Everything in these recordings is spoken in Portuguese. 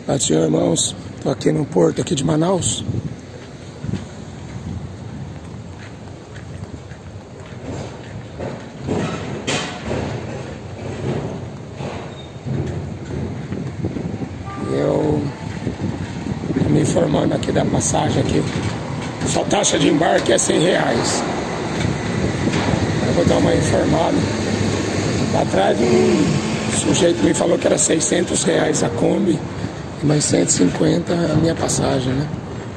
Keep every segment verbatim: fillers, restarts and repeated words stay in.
Paz do Senhor, irmãos. Estou aqui no porto aqui de Manaus. E eu tô me informando aqui da passagem aqui. Só taxa de embarque é cem reais. Eu vou dar uma informada. Lá atrás um sujeito me falou que era seiscentos reais a Kombi. Mais cento e cinquenta a minha passagem, né?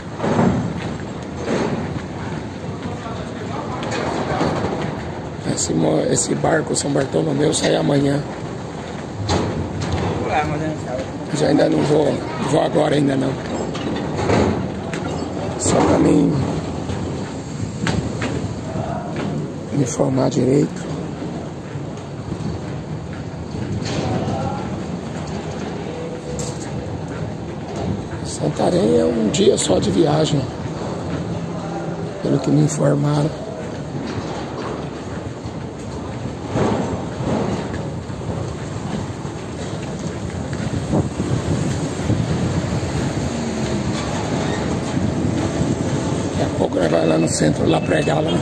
Esse, esse barco São Bartolomeu sai amanhã. Mas ainda não vou, vou agora ainda não. Só pra mim me informar direito. Santarém é um dia só de viagem, pelo que me informaram. Daqui a pouco nós vamos lá no centro, lá pregar lá.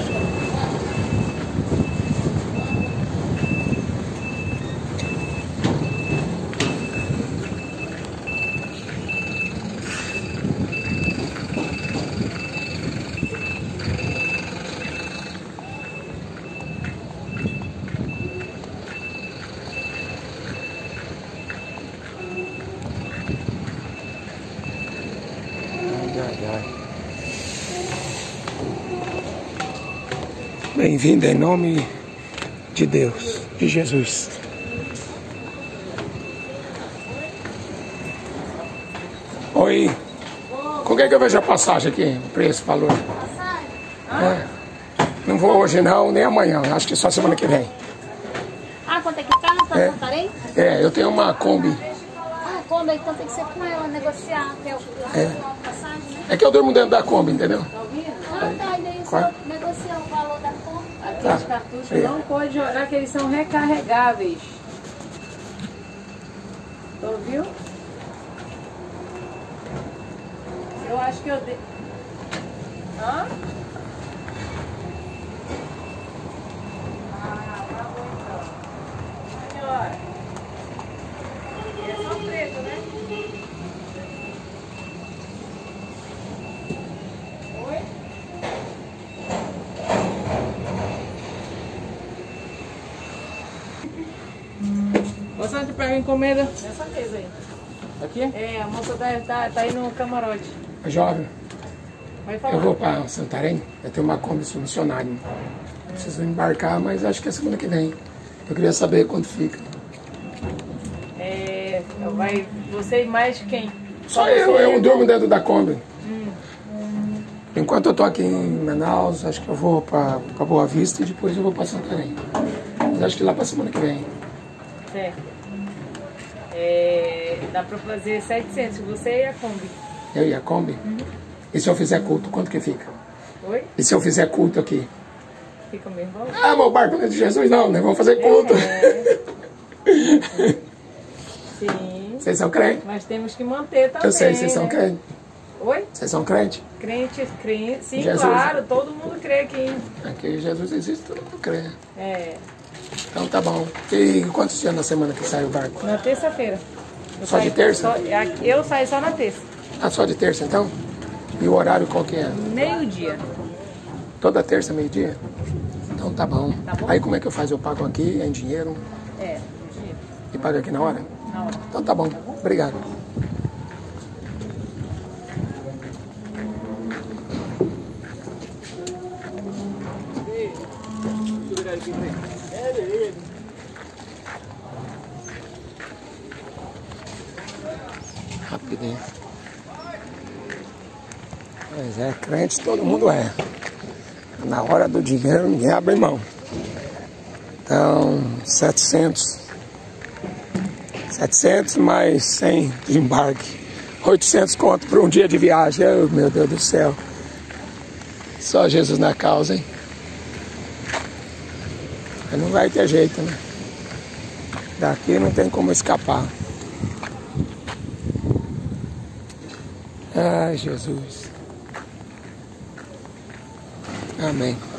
Bem-vindo em nome de Deus, de Jesus. Oi, com que que eu vejo a passagem aqui? O preço, valor? É. Não vou hoje não, nem amanhã, acho que só semana que vem. Ah, quanto é que tá? Tá É. Santarém? É, eu tenho uma Kombi. Ah, Kombi, então tem que ser com ela, negociar até o É. passagem, né? É que eu durmo dentro da Kombi, entendeu? Ah, tá, e daí Qual? só negociar o valor da Kombi. Aqueles Tá. cartuchos É. não pode jogar, que eles são recarregáveis. Tu ouviu? Eu acho que eu dei. Hã? Ah, tá bom então. Senhora. É só preto, né? Oi? Você te pega a encomenda? Nessa mesa aí. Aqui? É, a moça tá, tá, tá aí no camarote. Jovem, Vai falar. eu vou para Santarém, eu tenho uma Kombi funcionária. Preciso embarcar, mas acho que é semana que vem. Eu queria saber quanto fica. É, vai você e mais quem? Só você eu, e- eu durmo dentro da Kombi. Enquanto eu tô aqui em Manaus, acho que eu vou para Boa Vista e depois eu vou para Santarém. Mas acho que lá para semana que vem. Certo. É, dá pra fazer setecentos, você e a Kombi. Eu e a Kombi? E se eu fizer culto, quanto que fica? Oi? E se eu fizer culto aqui? Fica o mesmo valor. Ah, meu barco não é de Jesus não, né? Vamos fazer culto. É. Sim, Vocês são crentes? mas temos que manter também. Eu sei, vocês são né? crentes. Oi? Vocês são crentes? Crente, crente. Sim, Jesus. claro, todo mundo crê aqui. Aqui Jesus existe, todo mundo crê. É, Então tá bom. E quantos dias na semana que sai o barco? na terça-feira. Eu Só de saio- terça? só- eu saio só na terça. Ah, só de terça então? E o horário qual que é? Meio-dia. Toda terça, meio-dia? Então tá bom. Tá bom. Aí como é que eu faço? Eu pago aqui, é em dinheiro? É, dia. E pago aqui na hora? Na hora. Então tá bom. Obrigado. Rapidinho. Pois é, crente todo mundo é. Na hora do dinheiro ninguém abre mão. Então, setecentos. setecentos mais cem de embarque. oitocentos conto por um dia de viagem. Oh, meu Deus do céu. Só Jesus na causa, hein? Mas não vai ter jeito, né? Daqui não tem como escapar. Ai, Jesus. Amém.